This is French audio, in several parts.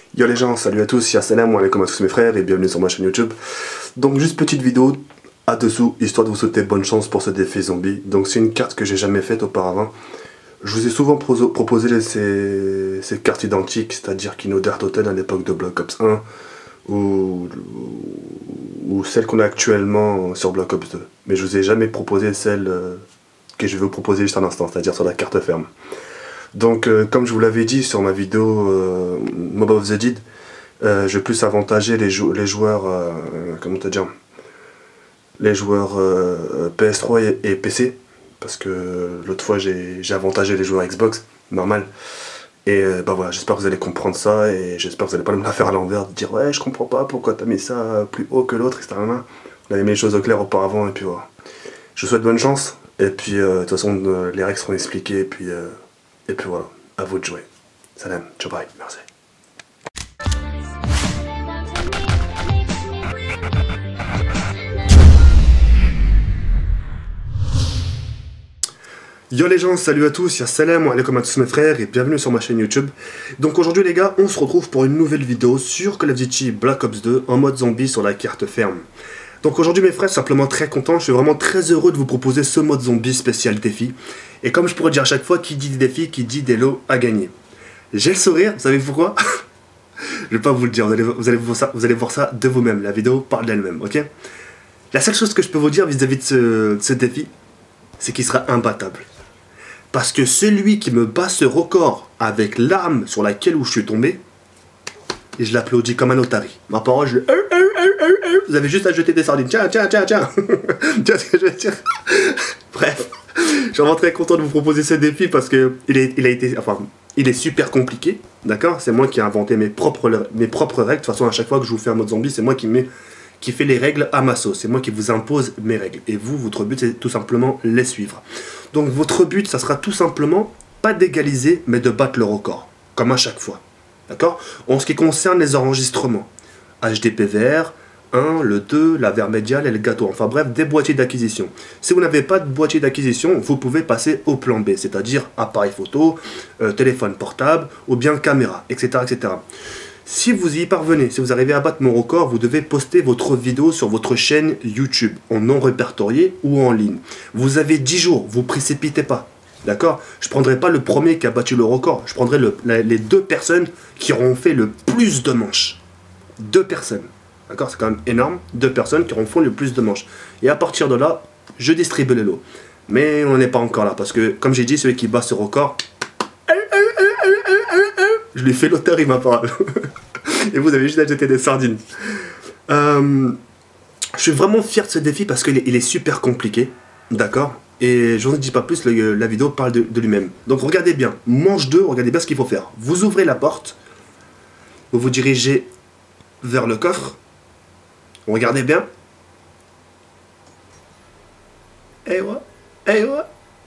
Yo les gens, salut à tous, salam alaikum à tous mes frères et bienvenue sur ma chaîne YouTube. Donc juste petite vidéo à dessous, histoire de vous souhaiter bonne chance pour ce défi zombie. Donc c'est une carte que j'ai jamais faite auparavant. Je vous ai souvent proposé ces cartes identiques, c'est-à-dire Kino Dark Hotel à l'époque de Black Ops 1 ou celle qu'on a actuellement sur Black Ops 2. Mais je vous ai jamais proposé celle que je vais vous proposer juste un instant, c'est-à-dire sur la carte ferme. Donc comme je vous l'avais dit sur ma vidéo Mob of the Dead, je vais plus avantager les joueurs, comment te dire, les joueurs PS3 et PC, parce que l'autre fois j'ai avantagé les joueurs Xbox, normal. Et bah voilà, j'espère que vous allez comprendre ça et j'espère que vous allez pas me la faire à l'envers, de dire ouais je comprends pas pourquoi t'as mis ça plus haut que l'autre, etc. On avait mis les choses au clair auparavant et puis voilà. Je vous souhaite bonne chance et puis de toute façon les règles seront expliquées et puis voilà, à vous de jouer. Salam, ciao bye, merci. Yo les gens, salut à tous, salam alaikum à tous mes frères et bienvenue sur ma chaîne YouTube. Donc aujourd'hui les gars, on se retrouve pour une nouvelle vidéo sur Call of Duty Black Ops 2 en mode zombie sur la carte ferme. Donc aujourd'hui mes frères, simplement très content, je suis vraiment très heureux de vous proposer ce mode zombie spécial défi. Et comme je pourrais dire à chaque fois, qui dit défi, qui dit des lots à gagner. J'ai le sourire, vous savez pourquoi? Je vais pas vous le dire, vous allez voir ça de vous-même, la vidéo parle d'elle-même, ok? La seule chose que je peux vous dire vis-à-vis de ce défi, c'est qu'il sera imbattable. Parce que celui qui me bat ce record avec l'arme sur laquelle je suis tombé, et je l'applaudis comme un otari. Ma parole, je... Vous avez juste à jeter des sardines. Tiens, tiens, tiens, tiens. Tu vois ce que je veux dire? Bref, je suis vraiment très content de vous proposer ce défi parce que il est super compliqué. D'accord? C'est moi qui ai inventé mes propres règles. De toute façon, à chaque fois que je vous fais un mode zombie, c'est moi qui fais les règles à ma sauce. C'est moi qui vous impose mes règles. Et vous, votre but, c'est tout simplement les suivre. Donc votre but, ça sera tout simplement, pas d'égaliser, mais de battre le record. Comme à chaque fois. D'accord? En ce qui concerne les enregistrements, HDPVR, 1, le 2, la verre médiale et le gâteau. Enfin bref, des boîtiers d'acquisition. Si vous n'avez pas de boîtier d'acquisition, vous pouvez passer au plan B, c'est-à-dire appareil photo, téléphone portable ou bien caméra, etc., etc. Si vous y parvenez, si vous arrivez à battre mon record, vous devez poster votre vidéo sur votre chaîne YouTube, en non répertorié ou en ligne. Vous avez 10 jours, vous précipitez pas. D'accord? Je ne prendrai pas le premier qui a battu le record. Je prendrai les 2 personnes qui auront fait le plus de manches. 2 personnes. D'accord? C'est quand même énorme. 2 personnes qui auront fait le plus de manches. Et à partir de là, je distribue les lots. Mais on n'est pas encore là. Parce que, comme j'ai dit, celui qui bat ce record, je lui fais l'auteur, il m'a parlé. Et vous avez juste à jeter des sardines. Je suis vraiment fier de ce défi parce qu'il est super compliqué. D'accord? Et je ne dis pas plus, la vidéo parle de lui-même. Donc regardez bien, manche 2, regardez bien ce qu'il faut faire. Vous ouvrez la porte, vous vous dirigez vers le coffre, regardez bien. Et ouais, et ouais.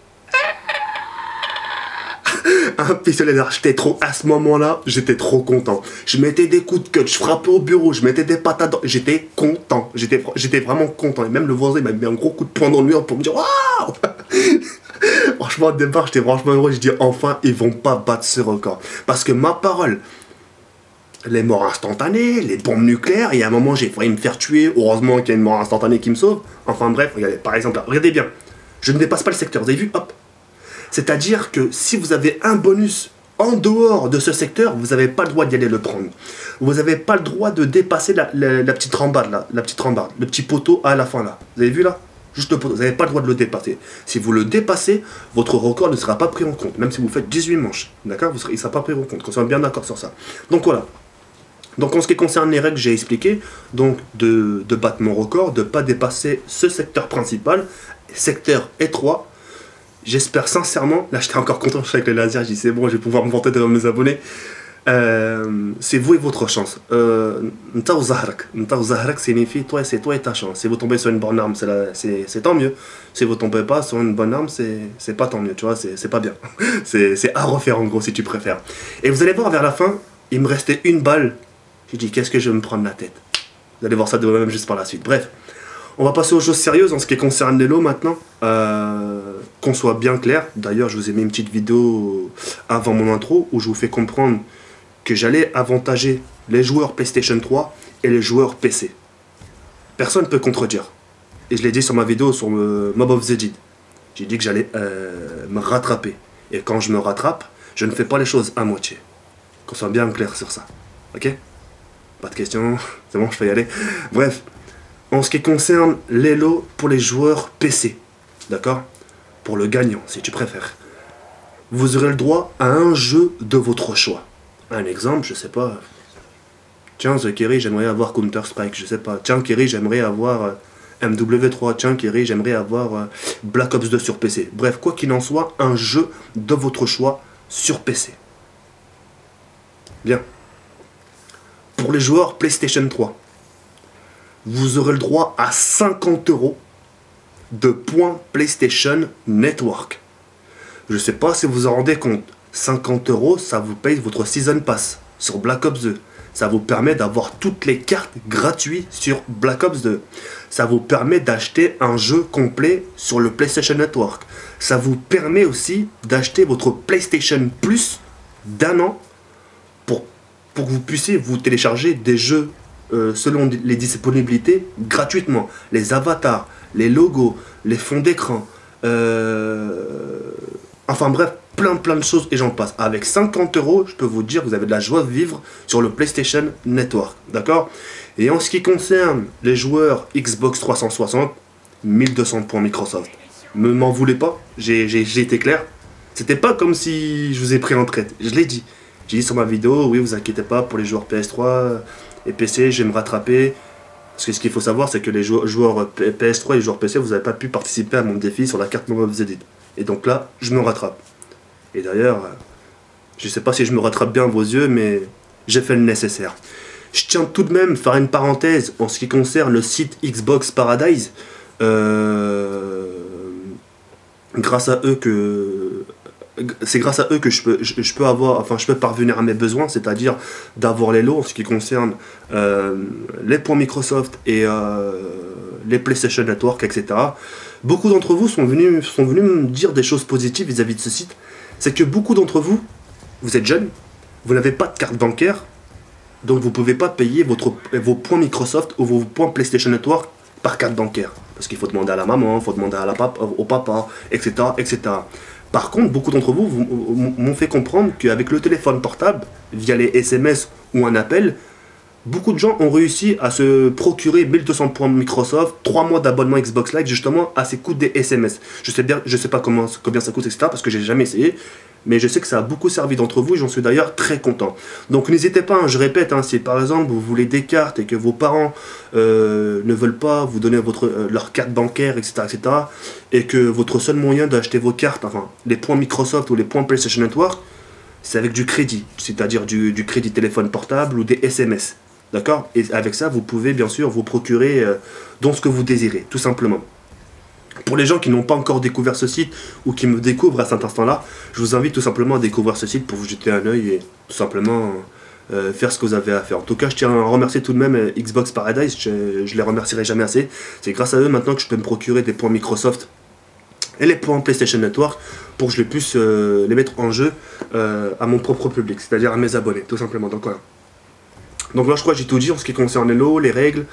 Un pistolet d'arche, j'étais trop, à ce moment-là, j'étais trop content. Je mettais des coups de cut, je frappais au bureau, je mettais des patates, j'étais content, j'étais vraiment content. Et même le voisin, il m'a mis un gros coup de poing dans le mur pour me dire waouh. Franchement, au départ, j'étais franchement heureux, je dis enfin, ils vont pas battre ce record. Parce que ma parole, les morts instantanées, les bombes nucléaires, et à un moment, j'ai failli me faire tuer, heureusement qu'il y a une mort instantanée qui me sauve. Enfin bref, regardez, par exemple, là, regardez bien, je ne dépasse pas le secteur, vous avez vu, hop. C'est-à-dire que si vous avez un bonus en dehors de ce secteur, vous n'avez pas le droit d'y aller le prendre. Vous n'avez pas le droit de dépasser la petite rambarde, là, le petit poteau à la fin là. Vous avez vu là? Juste le poteau, vous n'avez pas le droit de le dépasser. Si vous le dépassez, votre record ne sera pas pris en compte, même si vous faites 18 manches. D'accord? Il ne sera pas pris en compte, qu'on soit bien d'accord sur ça. Donc voilà. Donc en ce qui concerne les règles, j'ai expliqué, donc de battre mon record, de ne pas dépasser ce secteur principal, secteur étroit. J'espère sincèrement, là j'étais encore content, je suis avec le laser, je dis c'est bon, je vais pouvoir me vanter devant mes abonnés. C'est vous et votre chance. Nta ou Zahrak signifie c'est toi et ta chance. Si vous tombez sur une bonne arme, c'est tant mieux. Si vous tombez pas sur une bonne arme, c'est pas tant mieux, tu vois, c'est pas bien. C'est à refaire en gros si tu préfères. Et vous allez voir vers la fin, il me restait une balle. J'ai dit qu'est-ce que je vais me prendre la tête. Vous allez voir ça de vous-même juste par la suite. Bref. On va passer aux choses sérieuses en ce qui concerne les lots maintenant. Qu'on soit bien clair. D'ailleurs, je vous ai mis une petite vidéo avant mon intro où je vous fais comprendre que j'allais avantager les joueurs PlayStation 3 et les joueurs PC. Personne ne peut contredire. Et je l'ai dit sur ma vidéo sur Mob of the Dead. J'ai dit que j'allais me rattraper. Et quand je me rattrape, je ne fais pas les choses à moitié. Qu'on soit bien clair sur ça. Ok? Pas de questions. C'est bon, je peux y aller. Bref. En ce qui concerne les lots pour les joueurs PC. D'accord? Pour le gagnant, si tu préfères. Vous aurez le droit à un jeu de votre choix. Un exemple, je sais pas. Tiens, The Kerry, j'aimerais avoir Counter-Strike, je sais pas. Tiens, Kerry, j'aimerais avoir MW3. Tiens, Kerry, j'aimerais avoir Black Ops 2 sur PC. Bref, quoi qu'il en soit, un jeu de votre choix sur PC. Bien. Pour les joueurs PlayStation 3, vous aurez le droit à 50 € de points PlayStation Network. Je sais pas si vous vous en rendez compte. 50 €, ça vous paye votre Season Pass sur Black Ops 2. Ça vous permet d'avoir toutes les cartes gratuites sur Black Ops 2. Ça vous permet d'acheter un jeu complet sur le PlayStation Network. Ça vous permet aussi d'acheter votre PlayStation Plus d'1 an pour que vous puissiez vous télécharger des jeux selon les disponibilités gratuitement. Les avatars, les logos, les fonds d'écran, enfin bref, plein de choses et j'en passe. Avec 50 €, je peux vous dire que vous avez de la joie de vivre sur le PlayStation Network. D'accord? Et en ce qui concerne les joueurs Xbox 360, 1200 points Microsoft. Ne m'en voulez pas, j'ai été clair. C'était pas comme si je vous ai pris en traite. Je l'ai dit. J'ai dit sur ma vidéo, oui, vous inquiétez pas, pour les joueurs PS3 et PC, je vais me rattraper. Parce que ce qu'il faut savoir, c'est que les joueurs PS3 et les joueurs PC, vous n'avez pas pu participer à mon défi sur la carte Mob of the Dead. Et donc là, je me rattrape. Et d'ailleurs, je sais pas si je me rattrape bien à vos yeux, mais j'ai fait le nécessaire. Je tiens tout de même à faire une parenthèse en ce qui concerne le site Xbox Paradise. Grâce à eux que... C'est grâce à eux que je peux avoir, enfin je peux parvenir à mes besoins, c'est-à-dire d'avoir les lots en ce qui concerne les points Microsoft et les PlayStation Network, etc. Beaucoup d'entre vous sont venus me dire des choses positives vis-à-vis de ce site. C'est que beaucoup d'entre vous, vous êtes jeunes, vous n'avez pas de carte bancaire, donc vous ne pouvez pas payer vos points Microsoft ou vos points PlayStation Network par carte bancaire. Parce qu'il faut demander à la maman, il faut demander au papa, etc., etc. Par contre, beaucoup d'entre vous m'ont fait comprendre qu'avec le téléphone portable, via les SMS ou un appel, beaucoup de gens ont réussi à se procurer 1200 points Microsoft, 3 mois d'abonnement Xbox Live, justement à ces coûts des SMS. Je sais pas combien ça coûte, etc., parce que j'ai jamais essayé, mais je sais que ça a beaucoup servi d'entre vous et j'en suis d'ailleurs très content. Donc n'hésitez pas, hein, je répète, hein, si par exemple vous voulez des cartes et que vos parents ne veulent pas vous donner leur carte bancaire, etc., etc., et que votre seul moyen d'acheter vos cartes, enfin les points Microsoft ou les points PlayStation Network, c'est avec du crédit, c'est-à-dire du crédit téléphone portable ou des SMS. D'accord? Et avec ça, vous pouvez bien sûr vous procurer dans ce que vous désirez, tout simplement. Pour les gens qui n'ont pas encore découvert ce site ou qui me découvrent à cet instant-là, je vous invite tout simplement à découvrir ce site pour vous jeter un œil et tout simplement faire ce que vous avez à faire. En tout cas, je tiens à remercier tout de même Xbox Paradise, je les remercierai jamais assez. C'est grâce à eux maintenant que je peux me procurer des points Microsoft et les points PlayStation Network pour que je puisse les mettre en jeu à mon propre public, c'est-à-dire à mes abonnés, tout simplement. Donc voilà. Donc là, je crois que j'ai tout dit en ce qui concerne les lots, les règles.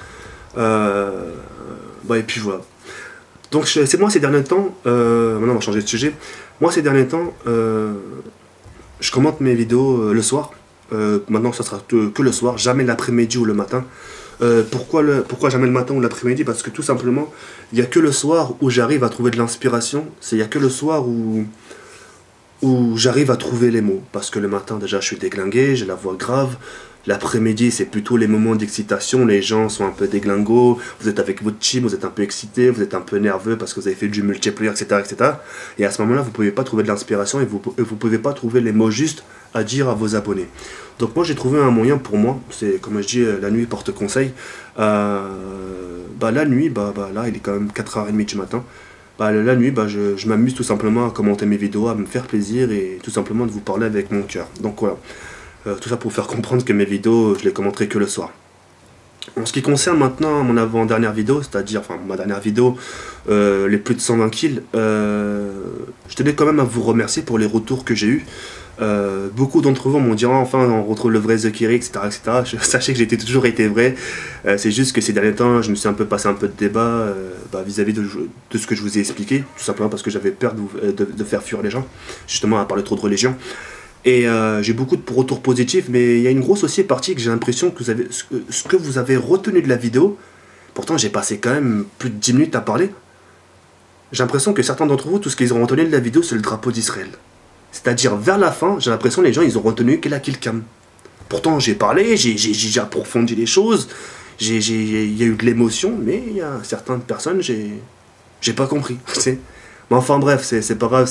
Et puis voilà. Donc c'est moi ces derniers temps, maintenant on va changer de sujet. Moi ces derniers temps, je commente mes vidéos le soir. Maintenant ça sera que le soir, jamais l'après-midi ou le matin. Pourquoi jamais le matin ou l'après-midi? Parce que tout simplement, il n'y a que le soir où j'arrive à trouver de l'inspiration. Il n'y a que le soir où j'arrive à trouver les mots. Parce que le matin déjà je suis déglingué, j'ai la voix grave. L'après-midi, c'est plutôt les moments d'excitation, les gens sont un peu déglingos, vous êtes avec votre team, vous êtes un peu excité, vous êtes un peu nerveux parce que vous avez fait du multiplayer, etc., etc. Et à ce moment-là, vous ne pouvez pas trouver de l'inspiration et vous ne pouvez pas trouver les mots justes à dire à vos abonnés. Donc moi, j'ai trouvé un moyen pour moi, c'est comme je dis, la nuit porte conseil. La nuit, là, il est quand même 4h30 du matin. La nuit, je m'amuse tout simplement à commenter mes vidéos, à me faire plaisir et tout simplement de vous parler avec mon cœur. Donc voilà. Tout ça pour faire comprendre que mes vidéos, je les commenterai que le soir. En ce qui concerne maintenant mon avant-dernière vidéo, c'est-à-dire ma dernière vidéo, les plus de 120 kills, je tenais quand même à vous remercier pour les retours que j'ai eus. Beaucoup d'entre vous m'ont dit enfin on retrouve le vrai Zekiri, etc., etc. Sachez que j'ai toujours été vrai. C'est juste que ces derniers temps je me suis un peu passé un peu de débat vis-à-vis de ce que je vous ai expliqué, tout simplement parce que j'avais peur de faire fuir les gens, justement à parler trop de religion. Et j'ai beaucoup de retours positifs, mais il y a une grosse aussi partie que j'ai l'impression que ce que vous avez retenu de la vidéo, pourtant j'ai passé quand même plus de 10 minutes à parler. J'ai l'impression que certains d'entre vous, tout ce qu'ils ont retenu de la vidéo, c'est le drapeau d'Israël. C'est-à-dire, vers la fin, j'ai l'impression que les gens, ils ont retenu qu'elle a kill cam. Pourtant, j'ai parlé, j'ai approfondi les choses, il y a eu de l'émotion, mais il y a certaines personnes, j'ai pas compris. Mais enfin bref, c'est pas grave,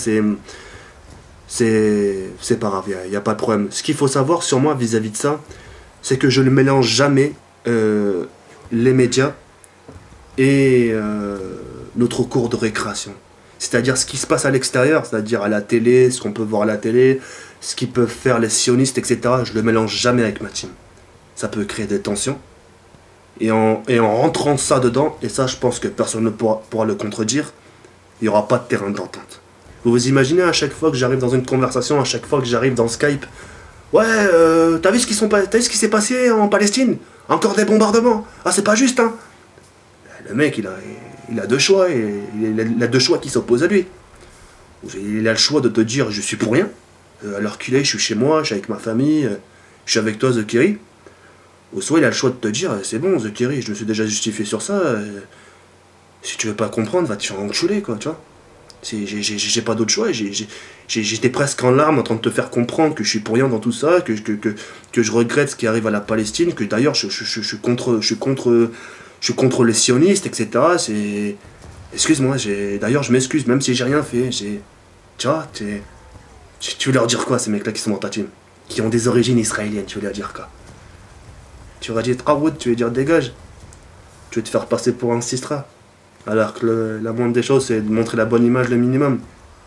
c'est pas grave, il y a pas de problème. Ce qu'il faut savoir sur moi vis-à-vis de ça, c'est que je ne mélange jamais les médias et notre cours de récréation. C'est-à-dire ce qui se passe à l'extérieur, c'est-à-dire à la télé, ce qu'on peut voir à la télé, ce qu'ils peuvent faire les sionistes, etc. Je le mélange jamais avec ma team. Ça peut créer des tensions. Et en rentrant ça dedans, et ça je pense que personne ne pourra le contredire, il n'y aura pas de terrain d'entente. Vous vous imaginez à chaque fois que j'arrive dans une conversation, à chaque fois que j'arrive dans Skype, ouais, t'as vu ce qui s'est passé en Palestine? Encore des bombardements. Ah c'est pas juste, hein. Le mec il a deux choix, et il a deux choix qui s'opposent à lui. Il a le choix de te dire je suis pour rien, à l'heure qu'il est, je suis chez moi, je suis avec ma famille, je suis avec toi Zekiri. Ou soit il a le choix de te dire c'est bon Zekiri, je me suis déjà justifié sur ça, si tu veux pas comprendre, va te faire enculer quoi, tu vois. J'ai pas d'autre choix, j'étais presque en larmes en train de te faire comprendre que je suis pour rien dans tout ça, que je regrette ce qui arrive à la Palestine, que d'ailleurs je suis contre les sionistes, etc. Excuse-moi, d'ailleurs je m'excuse, même si j'ai rien fait. Tu vois, tu veux leur dire quoi, ces mecs-là qui sont dans ta team, qui ont des origines israéliennes, tu veux leur dire quoi? Tu vas dire Trawood, tu veux dire dégage. Tu veux te faire passer pour un sistra. Alors que la moindre des choses, c'est de montrer la bonne image le minimum.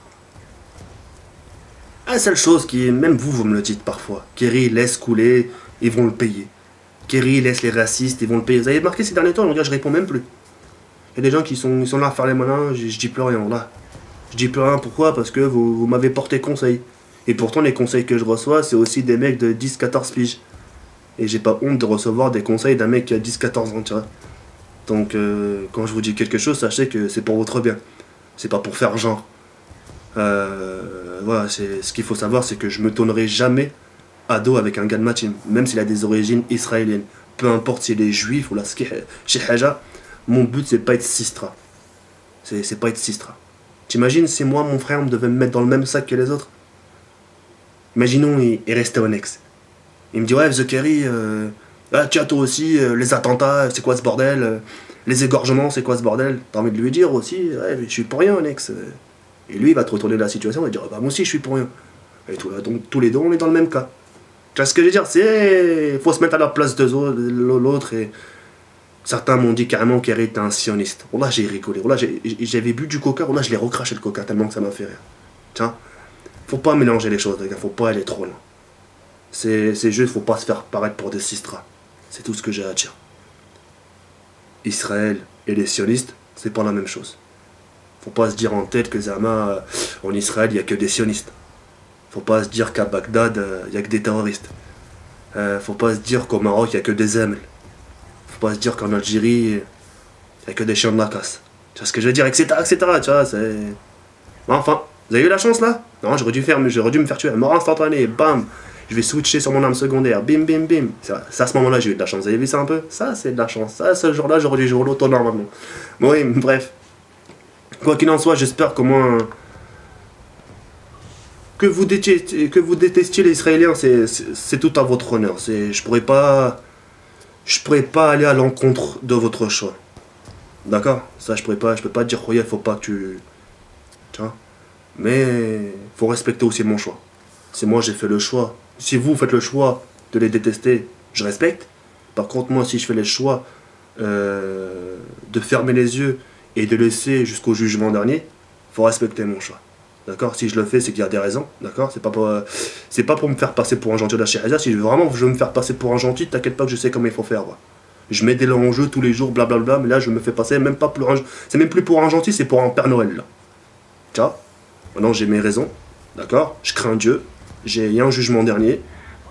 La seule chose qui, même vous me le dites parfois, Kerry laisse couler, ils vont le payer. Kerry laisse les racistes, ils vont le payer. Vous avez remarqué ces derniers temps, on dirait je réponds même plus. Il y a des gens qui sont là à faire les malins, je dis plus rien là. Je dis plus rien, pourquoi? Parce que vous m'avez porté conseil. Et pourtant les conseils que je reçois, c'est aussi des mecs de 10-14 piges. Et j'ai pas honte de recevoir des conseils d'un mec qui a 10-14 ans, tu vois. Donc quand je vous dis quelque chose, sachez que c'est pour votre bien. C'est pas pour faire genre. Voilà, ce qu'il faut savoir, c'est que je me tournerai jamais à dos avec un gars de ma team, même s'il a des origines israéliennes. Peu importe s'il est juif ou la chez Haja, mon but c'est pas être sistra. C'est pas être sistra. T'imagines si moi, mon frère, me devait me mettre dans le même sac que les autres? Imaginons, il restait au Nex. Il me dit, ouais, Zekiri, tu as toi aussi, les attentats, c'est quoi ce bordel? Les égorgements, c'est quoi ce bordel? T'as envie de lui dire aussi, ouais, je suis pour rien, Nex. Et lui, il va te retourner de la situation et dire, bah moi aussi, je suis pour rien. Et donc, tous les deux, on est dans le même cas. Tu vois ce que je veux dire? Il faut se mettre à la place de l'autre. Et certains m'ont dit carrément qu'Eri était un sioniste. Oh là, j'ai rigolé. Oh là, j'avais bu du coca. Oh là, je l'ai recraché le coca tellement que ça m'a fait rire. Tiens, faut pas mélanger les choses, les gars. Faut pas aller trop loin. C'est juste, faut pas se faire paraître pour des sistras. C'est tout ce que j'ai à dire. Israël et les sionistes, c'est pas la même chose. Faut pas se dire en tête que Zama, en Israël, il y a que des sionistes. Faut pas se dire qu'à Bagdad, il y a que des terroristes. Faut pas se dire qu'au Maroc, il y a que des Zemles. Faut pas se dire qu'en Algérie, il y a que des chiens de la casse. Tu vois ce que je veux dire, etc., etc., tu vois, c'est... Enfin, vous avez eu la chance, là? Non, j'aurais dû me faire tuer. Mort instantané, bam! Je vais switcher sur mon arme secondaire, bim, bim, bim. C'est à ce moment-là, j'ai eu de la chance. Vous avez vu ça un peu? Ça, c'est de la chance. Ça, ce jour-là, j'aurais dû jouer l'auto normalement. Bon, oui, bref. Quoi qu'il en soit, j'espère qu'au moins... Que vous détestiez les Israéliens, c'est tout à votre honneur. Je pourrais pas aller à l'encontre de votre choix. D'accord? Ça, je peux pas te dire, il faut pas que tu vois? Mais faut respecter aussi mon choix. Si moi j'ai fait le choix, si vous faites le choix de les détester, je respecte. Par contre, moi, si je fais le choix de fermer les yeux et de laisser jusqu'au jugement dernier, faut respecter mon choix. D'accord? Si je le fais, c'est qu'il y a des raisons. D'accord? C'est pas pour me faire passer pour un gentil de la Shahada. Si vraiment je veux me faire passer pour un gentil, t'inquiète pas que je sais comment il faut faire. Ouais. Je mets des lois en jeu tous les jours, blablabla, mais là je me fais passer même pas pour un... C'est même plus pour un gentil, c'est pour un Père Noël là. Tu vois? Maintenant j'ai mes raisons. D'accord? Je crains Dieu. Il y a un jugement dernier.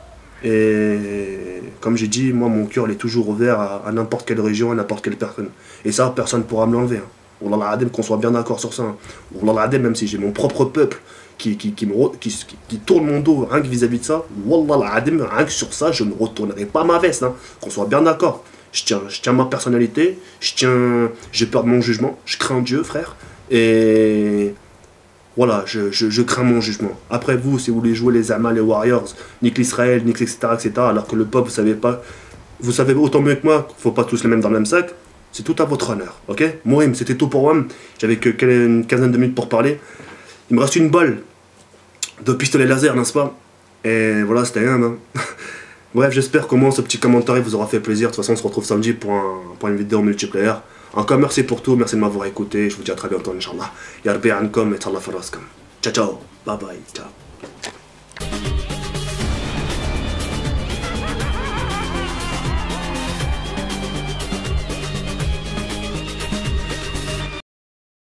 Et comme j'ai dit, moi, mon cœur il est toujours ouvert à n'importe quelle région, à n'importe quelle personne. Et ça, personne ne pourra me l'enlever. Hein. Wallah al-Adem, qu'on soit bien d'accord sur ça. Hein. Wallah al-Adem, même si j'ai mon propre peuple qui tourne mon dos rien que vis-à-vis de ça, Wallah al-Adem, rien que sur ça, je ne retournerai pas ma veste. Hein. Qu'on soit bien d'accord. Je tiens ma personnalité, j'ai peur de mon jugement, je crains Dieu, frère. Et voilà, je crains mon jugement. Après vous, si vous voulez jouer les Amal, les Warriors, nique l'Israël, nique etc., etc., alors que le peuple, vous savez pas, vous savez autant mieux que moi qu'il faut pas tous les mettre dans le même sac, c'est tout à votre honneur, ok? Morim, c'était tout pour moi. J'avais que une quinzaine de minutes pour parler. Il me reste une balle de pistolet laser, n'est-ce pas? Et voilà, c'était un. Hein. Bref, j'espère qu'au moins ce petit commentaire vous aura fait plaisir. De toute façon, on se retrouve samedi pour une vidéo multiplayer. Encore merci pour tout, merci de m'avoir écouté. Je vous dis à très bientôt, Inch'Allah. Yarbi ankom et Tallah faraskom. Ciao, ciao. Bye bye. Ciao.